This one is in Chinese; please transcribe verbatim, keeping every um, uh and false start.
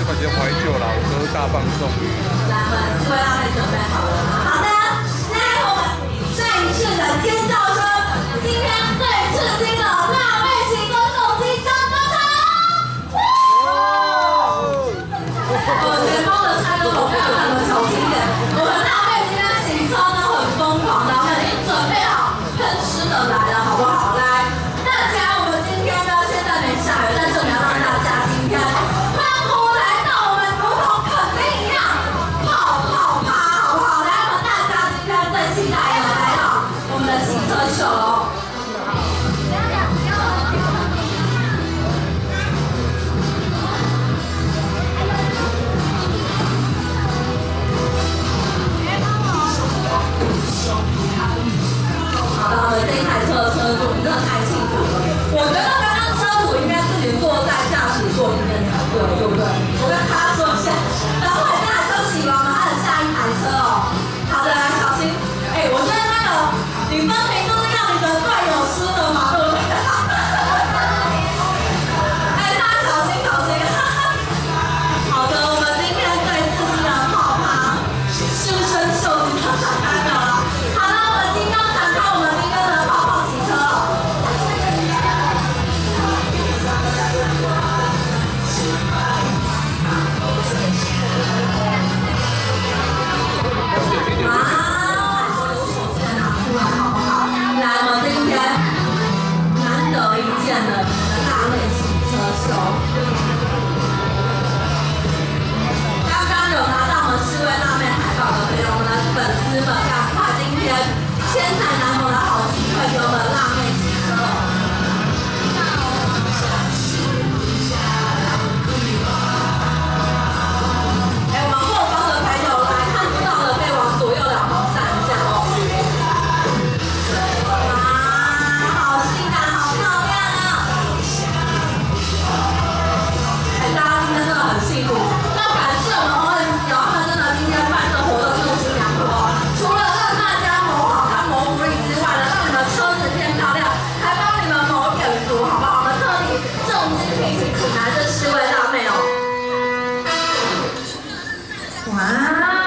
那些怀旧老歌大放送。 来，我们四位辣妹准备好了吗？好的，现在我们这一次的尖叫声，今天最刺激的辣妹型歌手即将登场！哦，前方的车跟我不要看的小心点，我们辣妹今天行车呢很疯狂的，我们已经准备好喷湿的来了，好不好？来，大家，我们今天呢现在没下雨，但是我们要让大家今天。 手。好的，我们这一台车的车主真的太辛苦了。我觉得刚刚车主应该自己坐在驾驶座里面才对，对不对？我跟他说一下，然后我这台车洗完，我们还有下一台车哦。好的，来小心。哎，我觉得那个你分明就是要你的队友湿的嘛，对不对？哎，大家小心小心。好的，我们今天最刺激的泡趴，是不是生锈即将展开的了？好了，我们即将展开我们今天的泡泡骑车。刚刚有拿到我们四位辣妹海报的朋友们的粉丝们，赶快今天千载难逢的好机会给我们辣妹骑车！哎，往后方的朋友来，看不到的可以往左右两旁站一下哦。哇，好性感，好漂亮啊！ 大家今天真的很辛苦，要感谢我们 O M C 他们真的今天办这活动用心良苦哦。除了让大家谋好看、谋福利之外呢，让你们车子变漂亮，还帮你们谋远福，好不好？我们特地重金聘请请来这四位辣妹哦。哇！